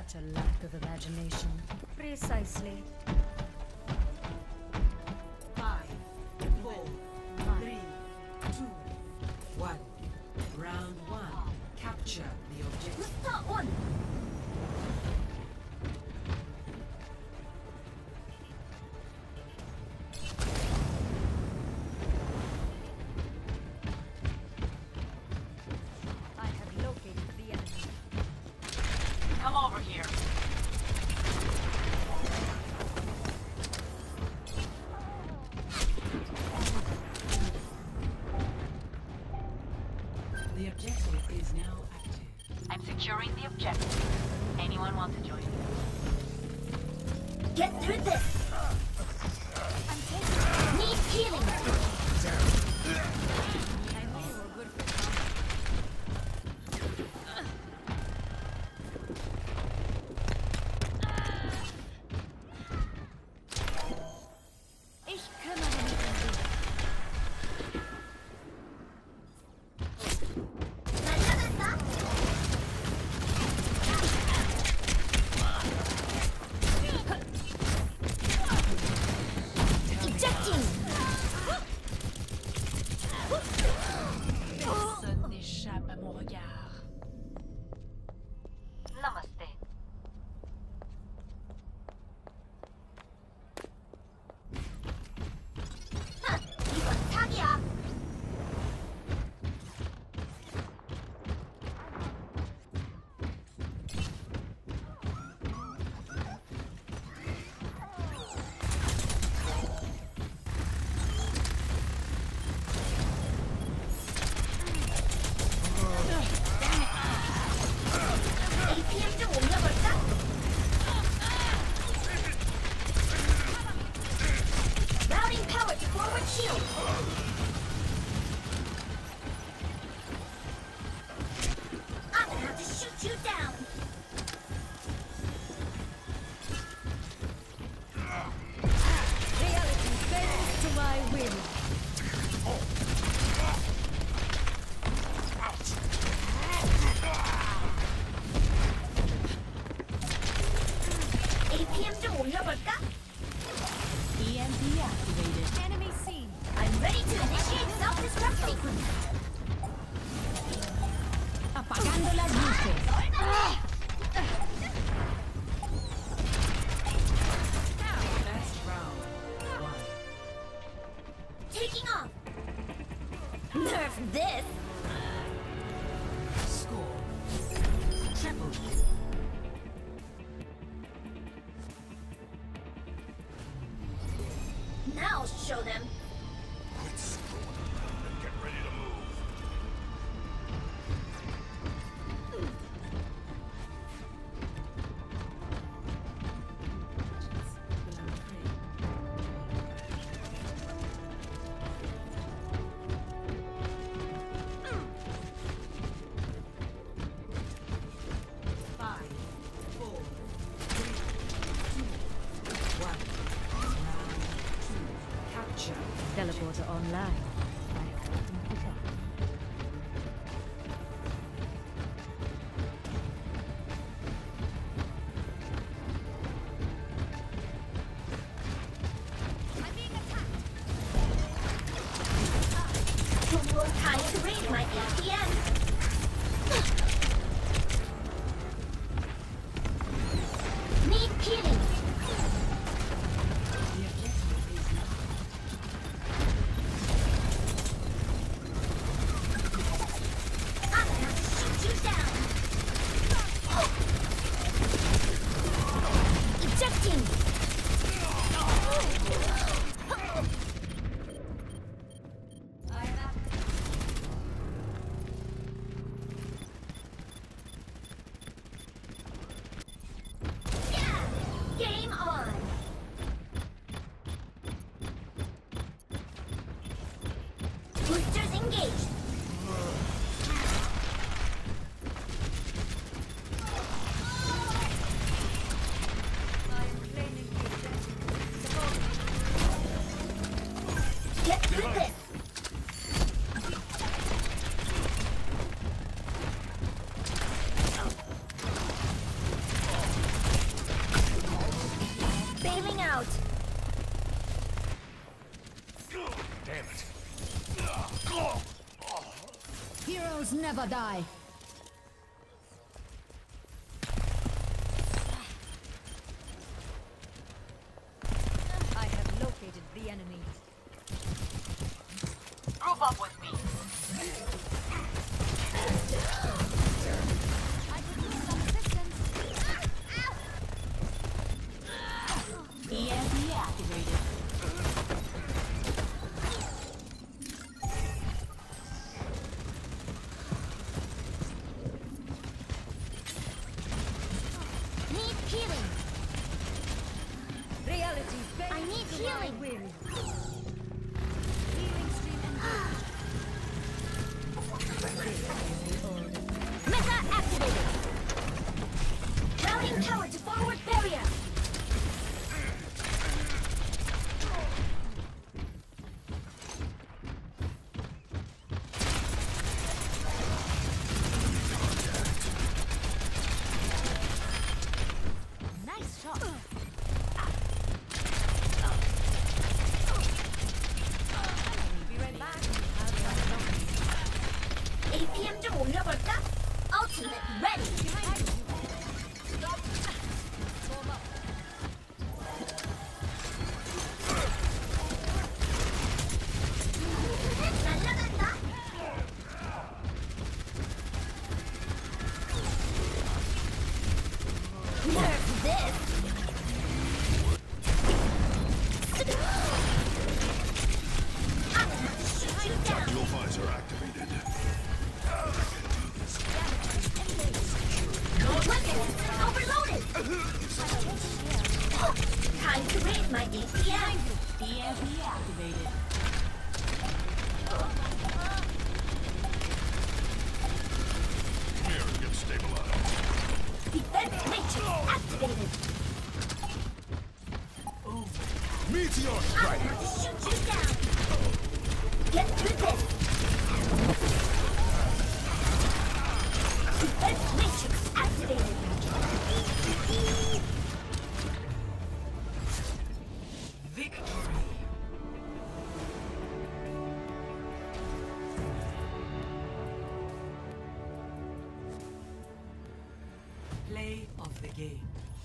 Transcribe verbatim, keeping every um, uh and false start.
Such a lack of imagination. Precisely. Five, four, three, two, one. Round one. Capture the objective. on! I have located the enemy. Come over here. The objective is now active. I'm securing the objective. Anyone want to join me? Get through this! I'm taking Need healing! I know you're good for Ich kümmere mich um dich. Ejecting! Personne n'échappe à mon regard. Namaste. 하! 이건 사기야! 에이피엠 좀 올려볼까? Routing power to forward shield! I'm gonna have to shoot you down! Reality bends to my will. 에이피엠 좀 올려볼까? E M P activated. Enemy seen. I'm ready to initiate self-destruct sequence! Apagando las luces. Best round. One. Taking off! Nerf this! Score. Triple kill. Now I'll show them! Quit screwing around and get ready to move. Round three. Five, four, three, two, one. Round two. Capture. Teleporter online. I couldn't pick up. I'm being attacked! One more time to raid my A P M! Need healing! The objective is now. Heroes never die. I have located the enemy. Group up with me. I could use some assistance. E M P activated. Need healing. Reality bends I need to my healing. will. Healing stream engaged. Mecha activated. Routing tower to forward barrier. Nice shot. Be ready. 에이피엠 좀 올려볼까? Ultimate ready. 날라간다. Nerf this. I'm gonna shoot you down. Your visor activated. Weapons overloaded. Time to raise my A P M. E M P activated. Mirror gets stabilized. Defense matrix activated. Meteor I'm strike! going to shoot you down. Get through this. Defense matrix activated. Victory. Play of the game.